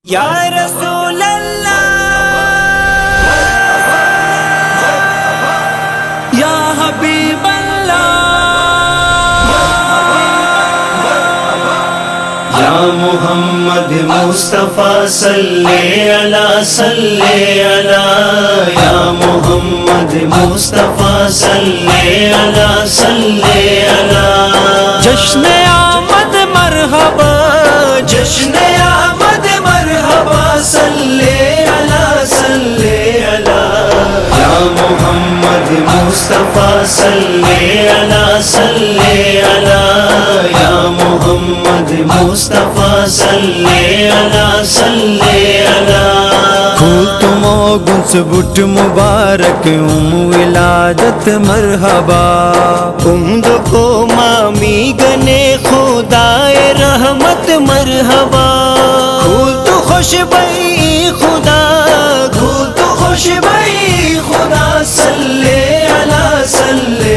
یا رسول اللہ یا حبیب اللہ یا محمد مصطفیٰ صلی علی یا محمد مصطفیٰ صلی علی جشن آمد مرحبا جشن آمد مرحبا صلی علی یا محمد مصطفیٰ صلی علی یا محمد مصطفیٰ صلی علی کھول تم گنس بٹ مبارک ولادت مرحبا کو مامی گنے خدائے رحمت مرحبا کھول تو خوش بئی خدا کھول تو خوش بھائی خدا صلی علی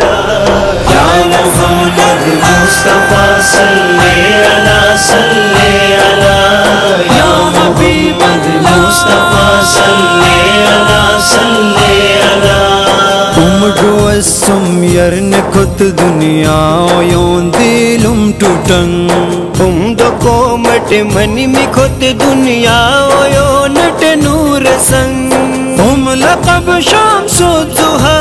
یا محمد مصطفیٰ صلی علی یا محمد مصطفیٰ صلی علی امڈو اسم یرن کت دنیا یون دیلم ٹوٹن دو کو مٹ منی میں کھت دنیا نٹ نور سنگ لقب شمس الضحا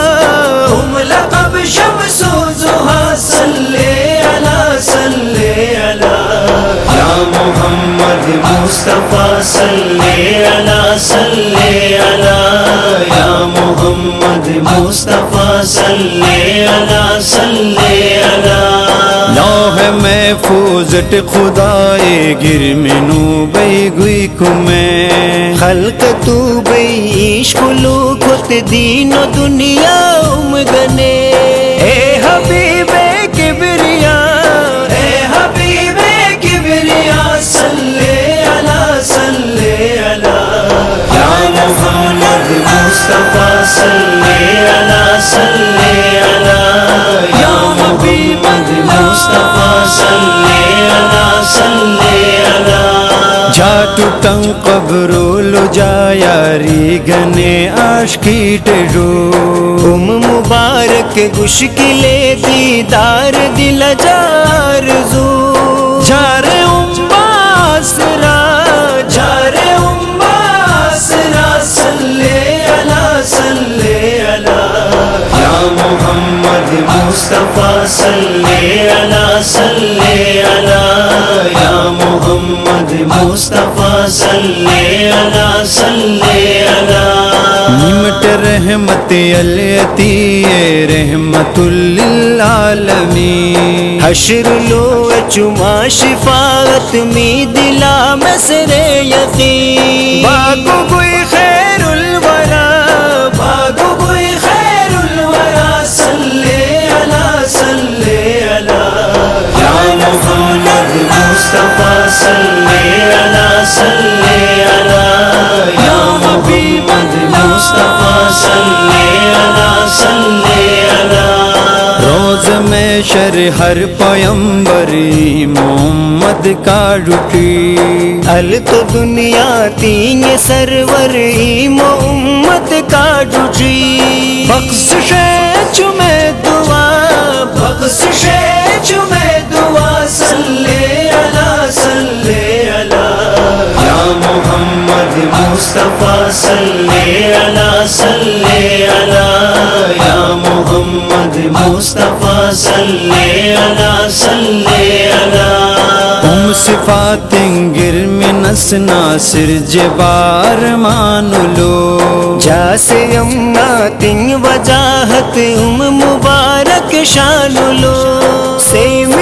لقب شمس الضحا صلی علی یا محمد مصطفیٰ صلی علی یا محمد مصطفیٰ صلی علی لوح محفوظ خدائے گر منو بئی گئی کمیں خلق تو بئی عشق لو کت دین و دنیا گنے اے حبیب کبریا اے حبیب کبریا صلی علی یا محمد مصطفیٰ صلی علی یا محمد مصطفیٰ صلی علی جاٹو تن قبرو لو جا یاری گنے عاشقی ٹیڈو مبارک گشکلے دیدار دل جار زو جار باسرا جار باسرا صلی علی یا محمد مصطفیٰ صلی علی یا محمد مصطفیٰ صلی علی نمٹ رحمت الیتی رحمت للعالمین حشر لو چما شفاعت می دلا مسر یقین باگو گوئی خیر الورا باگو گوئی خیر الورا صلی علی یا محمد مصطفیٰ صلی علی یا محمد مصطفیٰ صلی علی روز میں شر ہر پیمبری محمد کا ڈٹی ال تو دنیا تین سرور محمد کا ڈٹی بخشش چمے دعا بخشش چمے دعا صلی علی یا محمد مصطفیٰ صلی علی یا محمد مصطفیٰ صلی علی صفات گر میں نس ناصر جبار مان لو جا سے امنات وجاہت مبارک شان لو سے